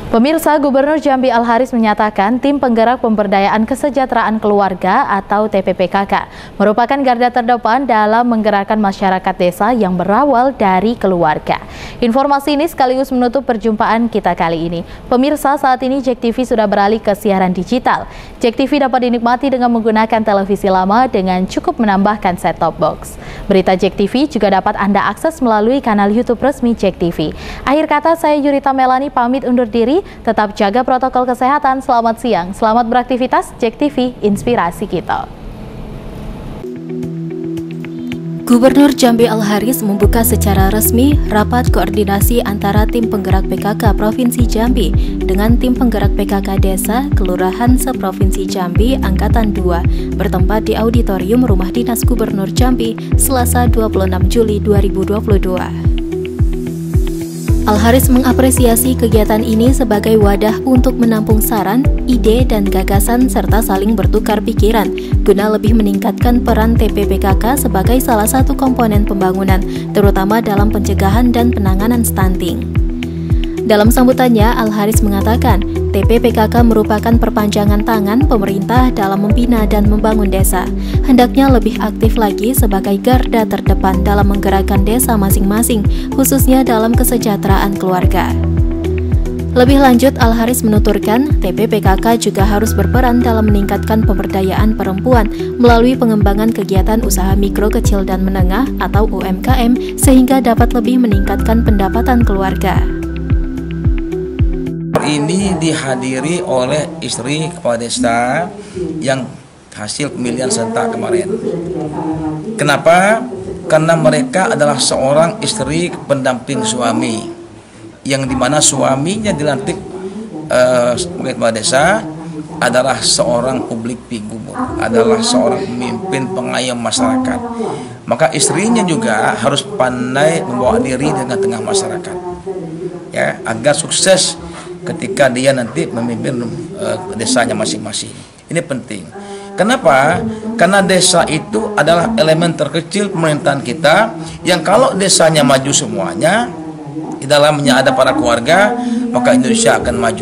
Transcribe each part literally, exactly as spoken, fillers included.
Pemirsa, Gubernur Jambi Al-Haris menyatakan tim penggerak pemberdayaan kesejahteraan keluarga atau T P P K K merupakan garda terdepan dalam menggerakkan masyarakat desa yang berawal dari keluarga. Informasi ini sekaligus menutup perjumpaan kita kali ini. Pemirsa, saat ini Jek T V sudah beralih ke siaran digital. Jek T V dapat dinikmati dengan menggunakan televisi lama dengan cukup menambahkan set-top box. Berita Jek T V juga dapat Anda akses melalui kanal YouTube resmi Jek T V. Akhir kata, saya Yurita Melani pamit undur diri. Tetap jaga protokol kesehatan. Selamat siang, selamat beraktivitas. Jek T V, inspirasi kita. Gubernur Jambi Al-Haris membuka secara resmi rapat koordinasi antara tim penggerak P K K Provinsi Jambi dengan tim penggerak P K K Desa Kelurahan Seprovinsi Jambi Angkatan dua bertempat di Auditorium Rumah Dinas Gubernur Jambi Selasa dua puluh enam Juli dua ribu dua puluh dua. Al-Haris mengapresiasi kegiatan ini sebagai wadah untuk menampung saran, ide, dan gagasan serta saling bertukar pikiran guna lebih meningkatkan peran T P P K K sebagai salah satu komponen pembangunan, terutama dalam pencegahan dan penanganan stunting. Dalam sambutannya, Al-Haris mengatakan T P P K K merupakan perpanjangan tangan pemerintah dalam membina dan membangun desa. Hendaknya lebih aktif lagi sebagai garda terdepan dalam menggerakkan desa masing-masing, khususnya dalam kesejahteraan keluarga. Lebih lanjut, Al-Haris menuturkan T P P K K juga harus berperan dalam meningkatkan pemberdayaan perempuan melalui pengembangan kegiatan usaha mikro, kecil, dan menengah atau U M K M sehingga dapat lebih meningkatkan pendapatan keluarga. Ini dihadiri oleh istri kepala desa yang hasil pemilihan serentak kemarin. Kenapa? Karena mereka adalah seorang istri pendamping suami, yang dimana suaminya dilantik uh, sebagai kepala desa adalah seorang publik figur, adalah seorang pemimpin pengayom masyarakat. Maka istrinya juga harus pandai membawa diri di tengah-tengah masyarakat, ya, agar sukses ketika dia nanti memimpin uh, desanya masing-masing. Ini penting. Kenapa? Karena desa itu adalah elemen terkecil pemerintahan kita, yang kalau desanya maju semuanya, di dalamnya ada para keluarga, maka Indonesia akan maju.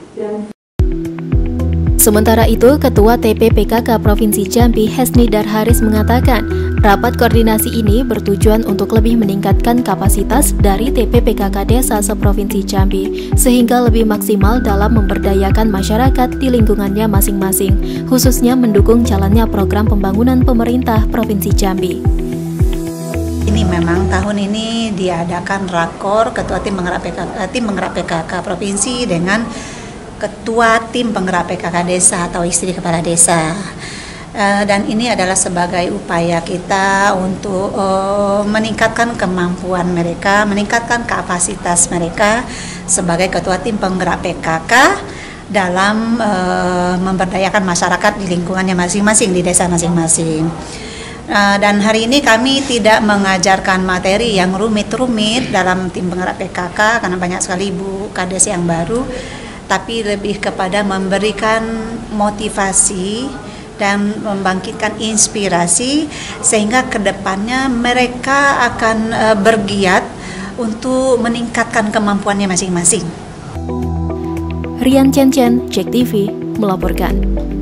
Sementara itu, Ketua T P P K K Provinsi Jambi Hesnidar Haris mengatakan, rapat koordinasi ini bertujuan untuk lebih meningkatkan kapasitas dari T P P K K Desa Seprovinsi Jambi, sehingga lebih maksimal dalam memberdayakan masyarakat di lingkungannya masing-masing, khususnya mendukung jalannya program pembangunan pemerintah Provinsi Jambi. Ini memang tahun ini diadakan rakor Ketua Tim Penggerak P K K, Tim Penggerak P K K Provinsi dengan Ketua Tim Penggerak P K K Desa atau istri kepala desa. Dan ini adalah sebagai upaya kita untuk uh, meningkatkan kemampuan mereka, meningkatkan kapasitas mereka sebagai Ketua Tim Penggerak P K K dalam uh, memberdayakan masyarakat di lingkungannya masing-masing, di desa masing-masing. Uh, dan hari ini kami tidak mengajarkan materi yang rumit-rumit dalam Tim Penggerak P K K karena banyak sekali ibu kades yang baru, tapi lebih kepada memberikan motivasi dan membangkitkan inspirasi sehingga kedepannya mereka akan uh, bergiat untuk meningkatkan kemampuannya masing-masing. Rian Chen Chen, Jek T V melaporkan.